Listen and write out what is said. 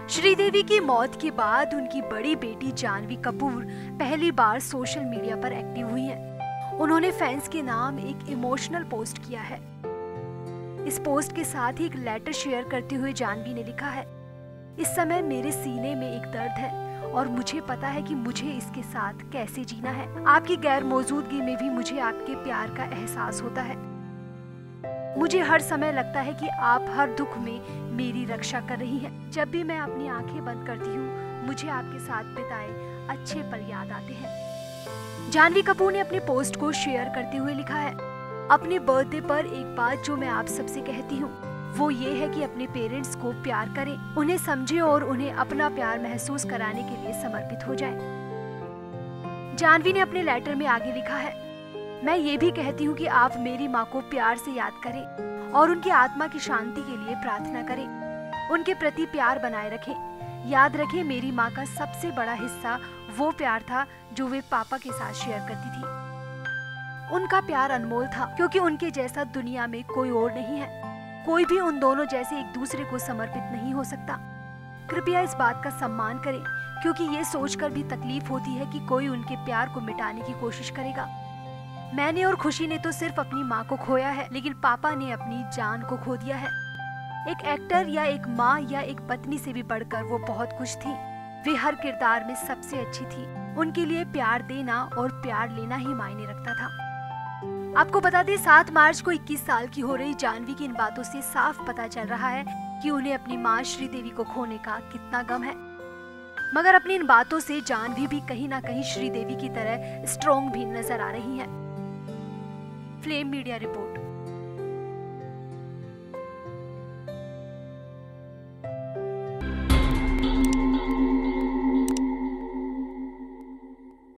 श्रीदेवी की मौत के बाद उनकी बड़ी बेटी जानवी कपूर पहली बार सोशल मीडिया पर एक्टिव हुई हैं। उन्होंने फैंस के नाम एक इमोशनल पोस्ट किया है। इस पोस्ट के साथ ही एक लेटर शेयर करते हुए जानवी ने लिखा है, इस समय मेरे सीने में एक दर्द है और मुझे पता है कि मुझे इसके साथ कैसे जीना है। आपकी गैर मौजूदगी में भी मुझे आपके प्यार का एहसास होता है। मुझे हर समय लगता है कि आप हर दुख में मेरी रक्षा कर रही हैं। जब भी मैं अपनी आंखें बंद करती हूँ, मुझे आपके साथ बिताए अच्छे पल याद आते हैं। जानवी कपूर ने अपने पोस्ट को शेयर करते हुए लिखा है, अपने बर्थडे पर एक बात जो मैं आप सबसे कहती हूँ वो ये है कि अपने पेरेंट्स को प्यार करें, उन्हें समझें और उन्हें अपना प्यार महसूस कराने के लिए समर्पित हो जाएं। जानवी ने अपने लेटर में आगे लिखा है, मैं ये भी कहती हूँ कि आप मेरी माँ को प्यार से याद करें और उनकी आत्मा की शांति के लिए प्रार्थना करें। उनके प्रति प्यार बनाए रखें। याद रखें, मेरी माँ का सबसे बड़ा हिस्सा वो प्यार था जो वे पापा के साथ शेयर करती थी। उनका प्यार अनमोल था क्योंकि उनके जैसा दुनिया में कोई और नहीं है। कोई भी उन दोनों जैसे एक दूसरे को समर्पित नहीं हो सकता। कृपया इस बात का सम्मान करें क्योंकि ये सोचकर भी तकलीफ होती है कि कोई उनके प्यार को मिटाने की कोशिश करेगा। मैंने और खुशी ने तो सिर्फ अपनी माँ को खोया है, लेकिन पापा ने अपनी जान को खो दिया है। एक एक्टर या एक माँ या एक पत्नी से भी बढ़कर वो बहुत कुछ थी। वे हर किरदार में सबसे अच्छी थी। उनके लिए प्यार देना और प्यार लेना ही मायने रखता था। आपको बता दें, 7 मार्च को 21 साल की हो रही जानवी की इन बातों से साफ पता चल रहा है कि उन्हें अपनी माँ श्रीदेवी को खोने का कितना गम है। मगर अपनी इन बातों से जानवी भी कहीं ना कहीं श्रीदेवी की तरह स्ट्रॉन्ग भी नजर आ रही है। Flame media report.